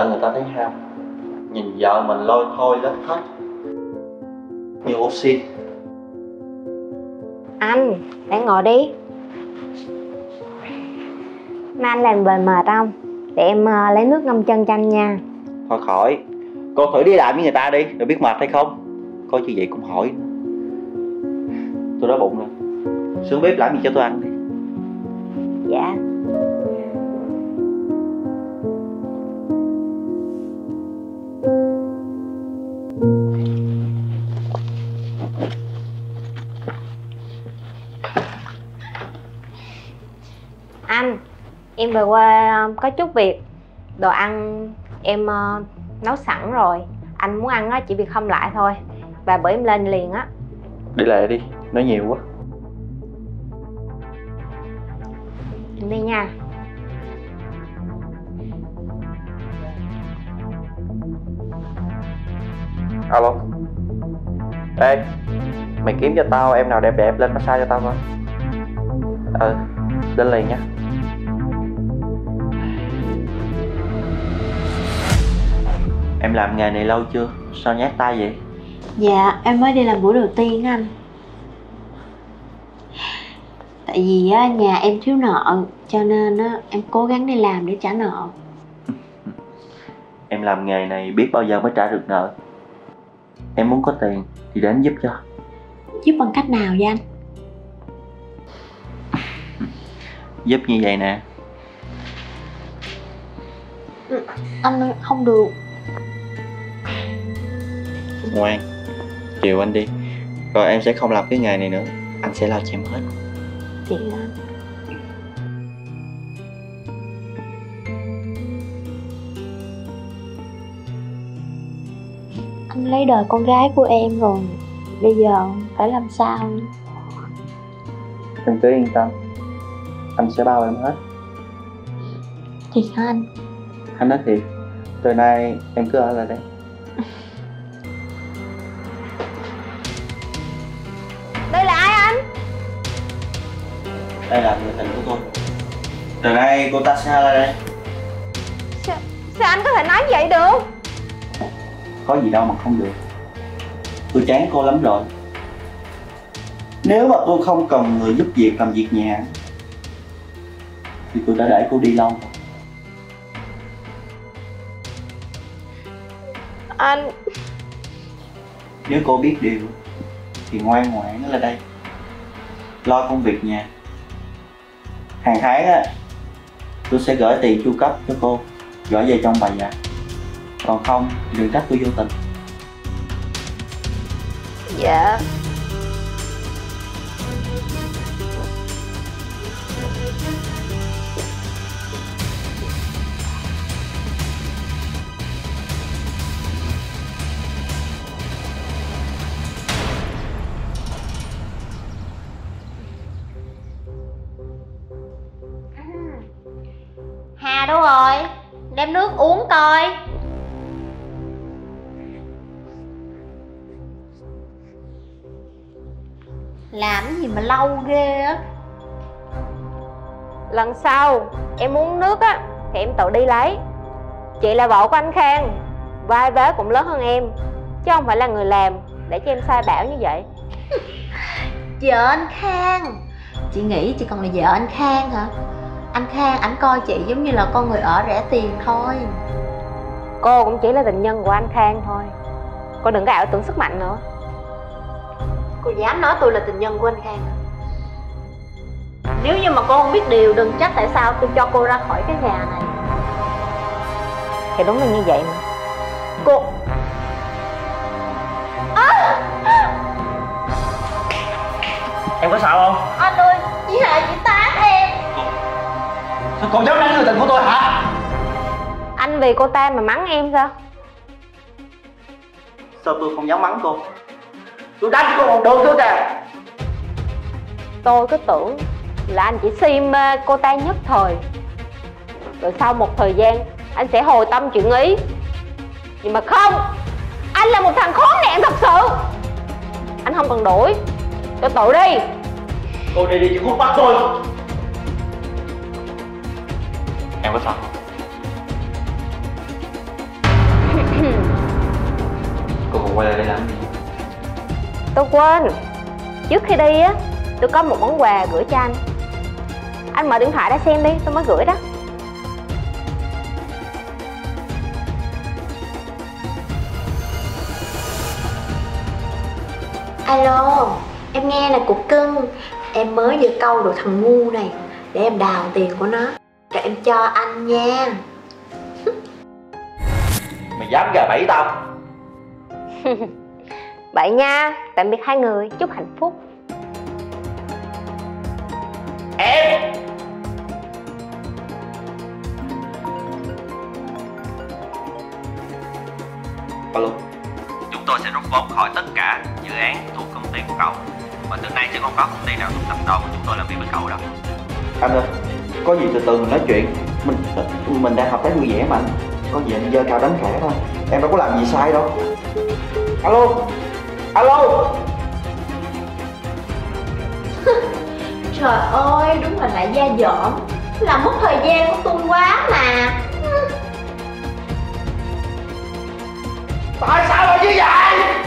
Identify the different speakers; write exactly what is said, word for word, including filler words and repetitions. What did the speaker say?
Speaker 1: sợ người ta thấy ham. Nhìn vợ mình lôi thôi lết hết như oxy.
Speaker 2: Anh, để ngồi đi. Mai anh làm về mệt không? Để em uh, lấy nước ngâm chân cho anh nha.
Speaker 1: Thôi khỏi, cô thử đi làm với người ta đi, rồi biết mệt hay không. Coi như vậy cũng hỏi. Tôi đói bụng rồi, xuống bếp làm gì cho tôi ăn đi.
Speaker 2: Dạ. Anh, em về quê có chút việc. Đồ ăn em uh, nấu sẵn rồi. Anh muốn ăn á, chỉ việc hâm lại thôi. Và bữa em lên liền á.
Speaker 1: Đi lẹ đi, nói nhiều quá.
Speaker 2: Em đi nha.
Speaker 1: Alo. Ê, mày kiếm cho tao em nào đẹp đẹp lên massage cho tao coi. Ừ, lên liền nha. Em làm nghề này lâu chưa? Sao nhát tay vậy?
Speaker 3: Dạ, em mới đi làm buổi đầu tiên anh. Tại vì á, nhà em thiếu nợ, cho nên á, em cố gắng đi làm để trả nợ.
Speaker 1: Em làm nghề này biết bao giờ mới trả được nợ. Em muốn có tiền thì đến giúp cho.
Speaker 3: Giúp bằng cách nào vậy anh?
Speaker 1: Giúp như vậy nè.
Speaker 3: Anh không được.
Speaker 1: Ngoan, chiều anh đi. Rồi em sẽ không làm cái nghề này nữa. Anh sẽ lo cho em hết.
Speaker 3: Chị anh. Anh lấy đời con gái của em rồi. Bây giờ phải làm sao?
Speaker 1: Em cứ yên tâm, anh sẽ bao em hết.
Speaker 3: Thiệt hả anh?
Speaker 1: Anh nói thiệt. Từ nay em cứ ở lại đây.
Speaker 2: Đây là ai anh?
Speaker 1: Đây là người tình của tôi. Từ nay cô ta sẽ ở lại đây.
Speaker 2: Sao, sao anh có thể nói vậy được?
Speaker 1: Có gì đâu mà không được. Tôi chán cô lắm rồi. Nếu mà tôi không cần người giúp việc làm việc nhà thì tôi đã để cô đi lâu rồi.
Speaker 2: Anh...
Speaker 1: Nếu cô biết điều thì ngoan ngoãn ở lại đây, lo công việc nhà. Hàng tháng á, tôi sẽ gửi tiền chu cấp cho cô, gửi về trong bài dạ. Còn không thì đừng trách tôi vô tình.
Speaker 2: Dạ. Hà đâu rồi? Đem nước uống coi.
Speaker 3: Làm gì mà lâu ghê á.
Speaker 2: Lần sau em muốn nước á thì em tự đi lấy. Chị là vợ của anh Khang, vai vế cũng lớn hơn em, chứ không phải là người làm để cho em sai bảo như vậy.
Speaker 3: Vợ anh Khang? Chị nghĩ chị còn là vợ anh Khang hả? Anh Khang ảnh coi chị giống như là con người ở rẻ tiền thôi.
Speaker 2: Cô cũng chỉ là tình nhân của anh Khang thôi. Cô đừng có ảo tưởng sức mạnh nữa.
Speaker 3: Cô dám nói tôi là tình nhân của anh Khang hả? Nếu như mà cô không biết điều, đừng trách tại sao tôi cho cô ra khỏi cái nhà này.
Speaker 2: Thì đúng là như vậy mà.
Speaker 3: Cô... À!
Speaker 1: Em có sao không?
Speaker 3: Anh ơi, chị Hà chị tát em.
Speaker 1: Sao cô dám đánh người tình của tôi hả?
Speaker 2: Anh vì cô ta mà mắng em sao?
Speaker 1: Sao tôi không dám mắng cô? Tôi đánh cô còn được nữa kìa.
Speaker 2: Tôi cứ tưởng là anh chỉ si mê cô ta nhất thời, rồi sau một thời gian anh sẽ hồi tâm chuyển ý. Nhưng mà không, anh là một thằng khốn nạn thật sự. Anh không cần đuổi, tôi tự đi.
Speaker 1: Cô đi đi chứ không bắt tôi. Em có sao? Cậu quay lại đây làm gì?
Speaker 2: Tôi quên, trước khi đi á, tôi có một món quà gửi cho anh. Anh mở điện thoại ra xem đi, tôi mới gửi đó.
Speaker 3: Alo, em nghe nè cục cưng. Em mới vừa câu được thằng ngu này, để em đào tiền của nó rồi em cho anh nha.
Speaker 1: Mày dám gà bẫy tao?
Speaker 2: Vậy nha, tạm biệt hai người, chúc hạnh phúc.
Speaker 1: Em! Alo.
Speaker 4: Chúng tôi sẽ rút vốn khỏi tất cả dự án thuộc công ty của cậu, và từ nay sẽ không có công ty nào thuộc tập đoàn của chúng tôi làm việc với cậu đâu.
Speaker 1: Anh ơi, có gì từ từ mình nói chuyện. Mình mình đang hợp tác vui vẻ mà anh. Có gì anh giơ cao đánh khẽ thôi. Em đâu có làm gì sai đâu. Alo. Alo.
Speaker 3: Trời ơi, đúng là lại da dỏm, làm mất thời gian của tôi quá mà.
Speaker 1: Tại sao lại như vậy?